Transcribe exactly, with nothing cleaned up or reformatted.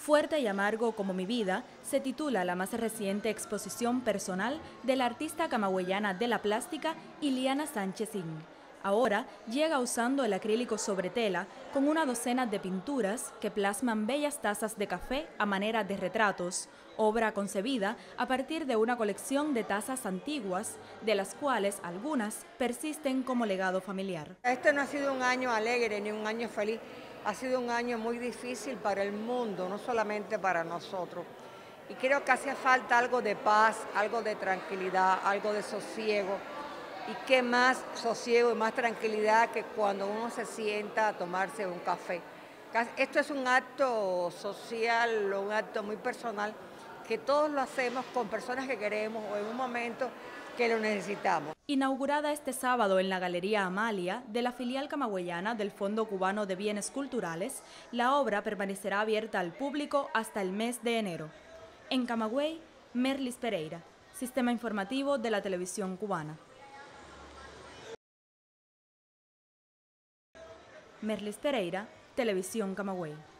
Fuerte y amargo como mi vida se titula la más reciente exposición personal de la artista camagüeyana de la plástica Iliana Sánchez-Ing. Ahora llega usando el acrílico sobre tela con una docena de pinturas que plasman bellas tazas de café a manera de retratos, obra concebida a partir de una colección de tazas antiguas, de las cuales algunas persisten como legado familiar. Este no ha sido un año alegre ni un año feliz, ha sido un año muy difícil para el mundo, no solamente para nosotros. Y creo que hacía falta algo de paz, algo de tranquilidad, algo de sosiego. Y qué más sosiego y más tranquilidad que cuando uno se sienta a tomarse un café. Esto es un acto social, un acto muy personal, que todos lo hacemos con personas que queremos o en un momento que lo necesitamos. Inaugurada este sábado en la Galería Amalia de la filial camagüeyana del Fondo Cubano de Bienes Culturales, la obra permanecerá abierta al público hasta el mes de enero. En Camagüey, Merlis Pereira, Sistema Informativo de la Televisión Cubana. Merlis Pereira, Televisión Camagüey.